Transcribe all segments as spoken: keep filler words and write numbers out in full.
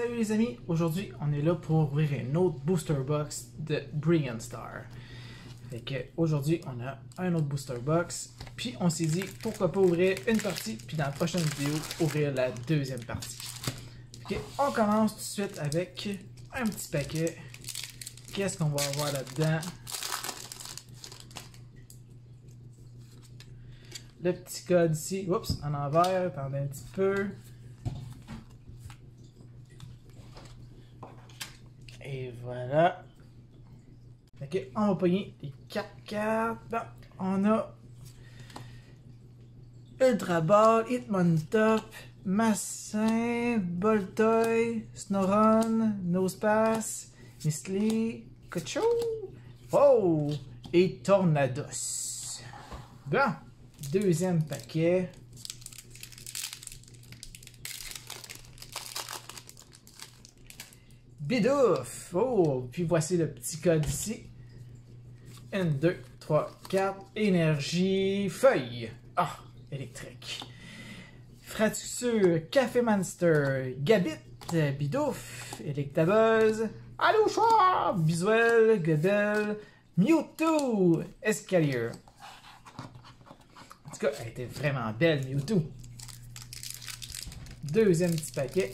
Salut les amis, aujourd'hui on est là pour ouvrir une autre booster box de Brilliant Star. Fait que aujourd'hui on a un autre booster box, puis on s'est dit pourquoi pas ouvrir une partie, puis dans la prochaine vidéo ouvrir la deuxième partie. Fait que on commence tout de suite avec un petit paquet. Qu'est-ce qu'on va avoir là-dedans? Le petit code ici, oups, en envers, attendez un petit peu. Et voilà. Ok, on va pogner les quatre cartes. Bon, on a Ultra Ball, Hitmontop, Massin, Boltoy, Snorunt, Nosepass, Misty, Kocho, oh, et Tornados. Bon, deuxième paquet. Bidouf! Oh! Puis voici le petit code ici. un, deux, trois, quatre. Énergie. Feuille. Ah! Électrique. Fracture. Café Monster. Gabit. Bidouf. Electabuzz. Alouchoir. Visuel. Godel. Mewtwo. Escalier. En tout cas, elle était vraiment belle, Mewtwo. Deuxième petit paquet.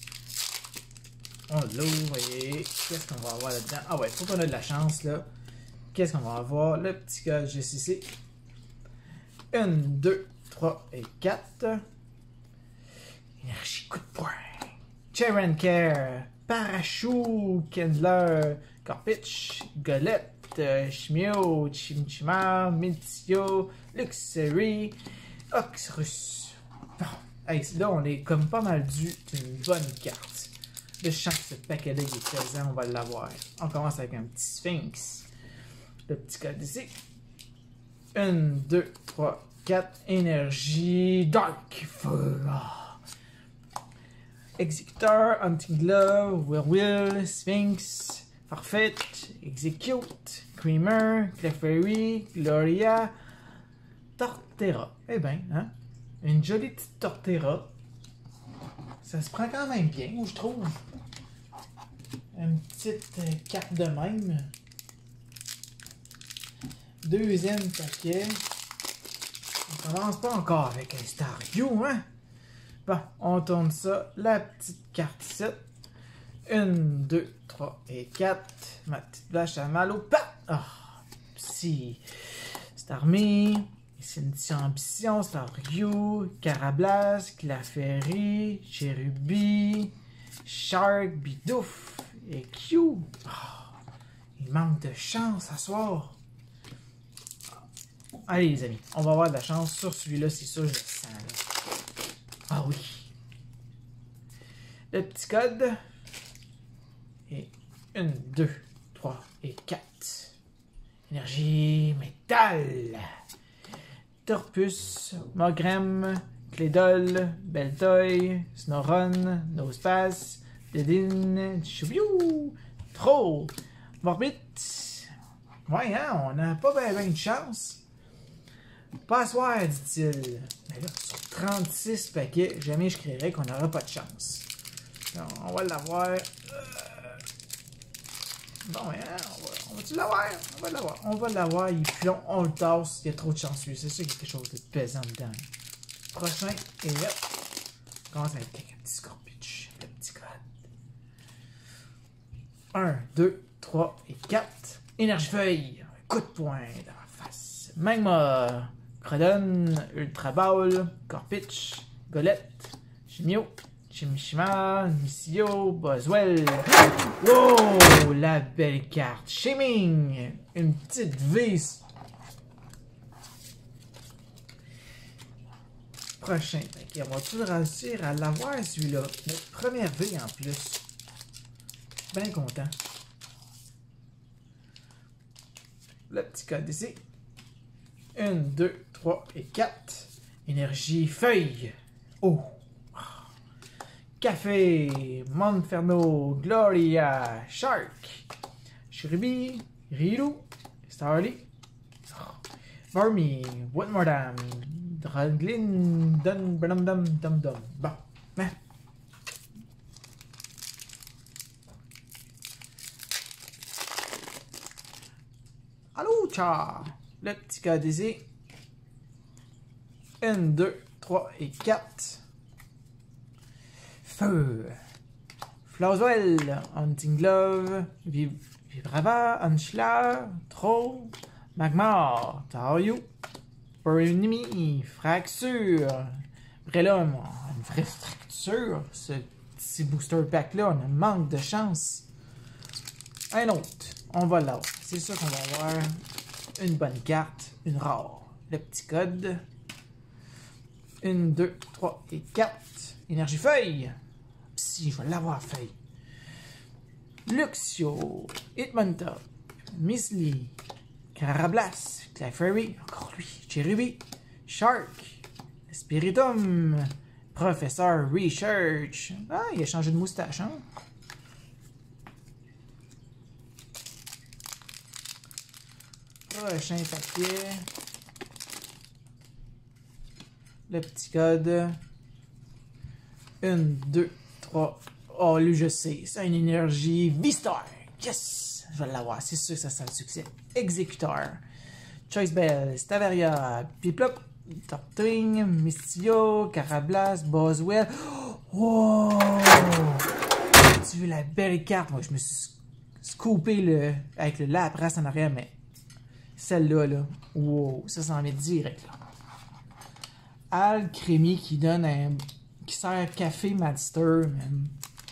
On l'ouvre et qu'est-ce qu'on va avoir là-dedans? Ah ouais, faut qu'on ait de la chance là. Qu'est-ce qu'on va avoir? Le petit code juste ici. un, deux, trois et quatre. Énergie coup de poing. Charon Care. Parachou. Kendler. Corpitch. Golette. Chimio. Chimchima. Miltio. Luxury. Oxrus. Bon. Hey, là, on est comme pas mal dû d'une bonne carte. Je sens que ce paquet-là est présent, on va l'avoir. On commence avec un petit Sphinx. Le petit code ici. un, deux, trois, quatre. Énergie. Dark. Ah. Executor. Hunting Glove. Whirlwill. Sphinx. Farfetch. Execute. Creamer. Clefairy. Gloria. Torterra. Eh bien, hein? Une jolie petite Torterra. Ça se prend quand même bien, je trouve. Une petite euh, carte de même. Deuxième paquet. On commence pas encore avec un Staryu, hein? Bon, on tourne ça. La petite carte ici. un, deux, trois et quatre. Ma petite vache à mal au pas. Ah, oh, si. Starmie. C'est une petite ambition, Staryu, Carablast, Clefairy, Cherubi, Shark, Bidouf et Q. Oh, il manque de chance à soir. Allez les amis, on va avoir de la chance sur celui-là, c'est sûr, je le sens. Là. Ah oui. Le petit code. Et un, deux, trois et quatre. Énergie métal. Torpus, Mogrem, Clédol, Beltoy, Snorunt, Nosepass, Dedenne, Choubiou, Troll, Morbit. Ouais, hein, on n'a pas bien ben de chance. Pas à soir, dit-il. Mais là, sur trente-six paquets, jamais je créerais qu'on n'aura pas de chance. Alors, on va l'avoir. Bon, hein, on va, on va-tu l'avoir? On va l'avoir. On va l'avoir, il est long, on le tasse, il y a trop de chanceux. C'est sûr qu'il y a quelque chose de pesant dedans. Prochain, et là, on commence avec un petit Scorpitch, le petit code. un, deux, trois et quatre. Énergie feuille, un coup de poing dans la face. Magma, Crodon, Ultra Ball, Corpitch, Golette, Chimio. Chimchima, Missio, Boswell. Wow, la belle carte. Shimming, une petite V. Prochain. Okay, on va-tu réussir à l'avoir celui-là? Notre première V en plus. Bien content. Le petit code ici. un, deux, trois et quatre. Énergie feuille. Oh. Café, Monferno, Gloria, Shark, Cherubi, Riolu, Starly, Barmy, Whitmordam, Draglin, Dun, Dum Dum Dum Dum. Bon, hein? Lucha. Le petit code ici. un, deux, trois et quatre. Feu. Floswell. Hunting Glove. Vib Vibrava. Unschler. Troll. Magmar. Tario. Ennemi. Fracture. Après là, une vraie fracture. Ce petit booster pack là, on a manque de chance. Un autre. On va l'avoir. C'est sûr qu'on va avoir une bonne carte. Une rare. Le petit code. un, deux, trois et quatre. Énergie feuille. Si, je vais l'avoir feuille. Luxio. Hitmontop. Misli. Carablas. Clefairy. Encore lui. Cherubi. Shark. Spiritum. Professeur Research. Ah, il a changé de moustache, hein? Prochain papier. Le petit code. un, deux, trois. Oh, lui, je sais. C'est une énergie V-Star. Yes! Je vais l'avoir. C'est sûr que ça sera le succès. Exécuteur. Choice Bell. Stavaria. Piplop. Tortwing. Mystio. Carablas. Boswell. Wow! Tu veux la belle carte? Moi, je me suis scoopé le, avec le Lapras en arrière, mais celle-là, là. Wow! Ça s'en met direct, là. Alcrémie qui donne un. Qui sert café Madster, même.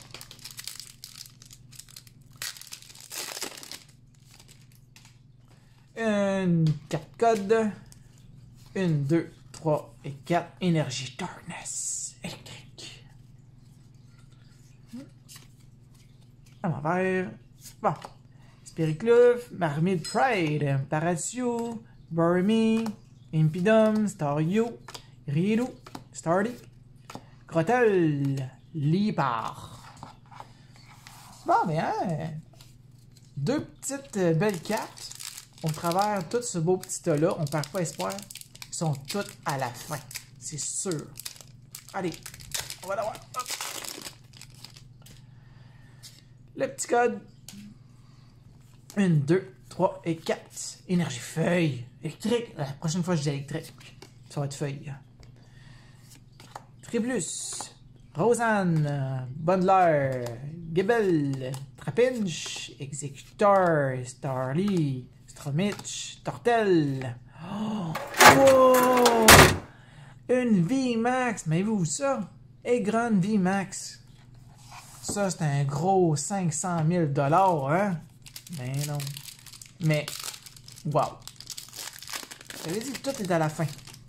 Une carte code. un, deux, trois et quatre. Énergie Darkness. Électrique. À l'envers. Bon. Spiricluf. Marmite Pride. Paratio. Burmy. Impidum. Stario. Rielu. Stardy. Crotel. Lipar. Bon, mais hein. Deux petites euh, belles cartes. Au travers de tout ce beau petit tas-là, on perd pas espoir. Ils sont toutes à la fin. C'est sûr. Allez, on va l'avoir. Le petit code. un, deux, trois et quatre. Énergie feuille. Électrique. La prochaine fois, je dis électrique. Ça va être feuille. Triplus. Rosanne. Bundler. Gibel. Trapinch. Exécuteur. Starly. Stromich. Tortel. Oh! Wow! Une V max. Mais vous ça? Egron V max. Ça, c'est un gros cinq cent mille dollars, hein? Mais non. Mais, wow. J'avais dit que tout est à la fin.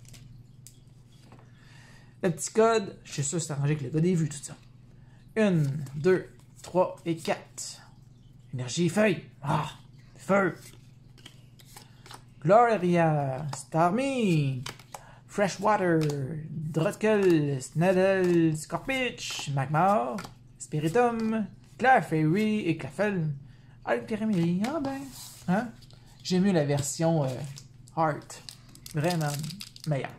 Le petit code, je suis sûr que c'est arrangé avec le gars des vues, tout ça. un, deux, trois et quatre. Énergie feuille. Ah, feu. Gloria, Starmie, Freshwater, Drutkel, Snedel, Scorpitch, Magmar, Spiritum, Clefairy et Clefel. Alcrémie, ah ben, hein? J'ai mieux la version euh, Heart. Vraiment meilleure.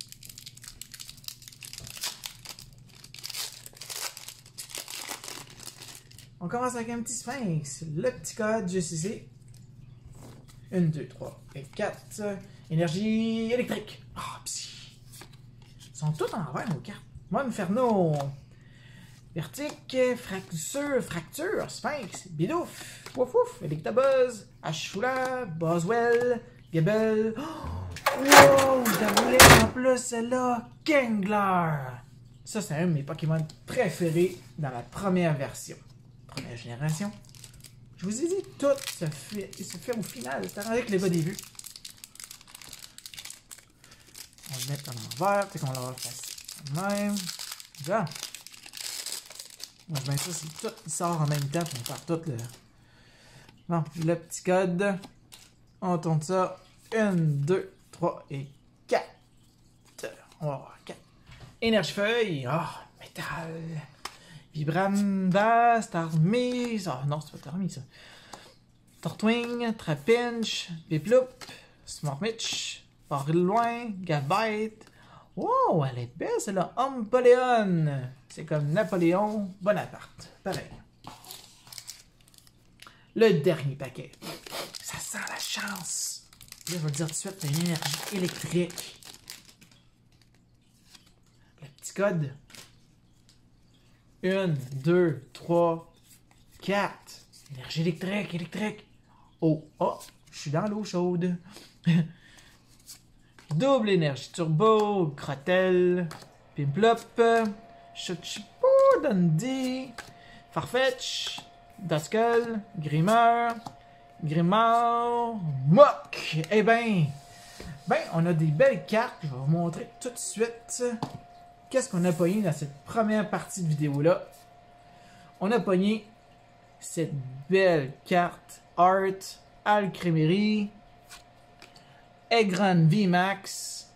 On commence avec un petit sphinx. Le petit code juste ici. un, deux, trois et quatre. Énergie électrique. Ah, oh, psy. Ils sont tous en envers nos cartes. Mon Inferno. Vertique. Fracture. Fracture. Sphinx. Bidouf. Wouf wouf. Electabuzz. Ashula. Boswell. Gabel. Oh, wow, je la voulais en plus celle-là. Kingler. Ça, c'est un de mes Pokémon préférés dans la première version. Première génération. Je vous ai dit, tout se fait, se fait au final. C'est arrangé avec les gars des vues. On va le mettre en envers. Peut-être qu'on va l'avoir facile. Même. Là. Moi, je mets ça, c'est tout qui sort en même temps. Puis on part tout le. Bon, le petit code. On tourne ça. un, deux, trois et quatre. On va avoir quatre. Énergie feuille. Ah, oh, métal. Vibranda, Starmie, ah oh, non, c'est pas Starmie ça. Tortwing, Trapinch, Piploup, Smartmitch, Loin, Gabite. Wow, elle est belle celle-là. Empoléon. C'est comme Napoléon Bonaparte. Pareil. Le dernier paquet. Ça sent la chance. Là, je vais le dire tout de suite, c'est une énergie électrique. Le petit code. Une, deux, trois, quatre. Énergie électrique, électrique. Oh, oh, je suis dans l'eau chaude. Double énergie turbo, Crottel, Pimplop, Chutchipo, Dundee, Farfetch, Duskull, Grimmeur, Grimmeur, Mok. Eh ben, ben, on a des belles cartes. Je vais vous montrer tout de suite qu'est-ce qu'on a pogné dans cette première partie de vidéo-là. On a pogné cette belle carte Art, Alcremerie, Egran V Max,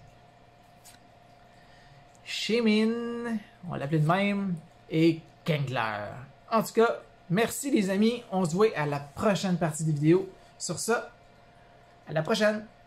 Shemin, on l'appelait de même, et Kengler. En tout cas, merci les amis, on se voit à la prochaine partie des vidéos. Sur ça, à la prochaine!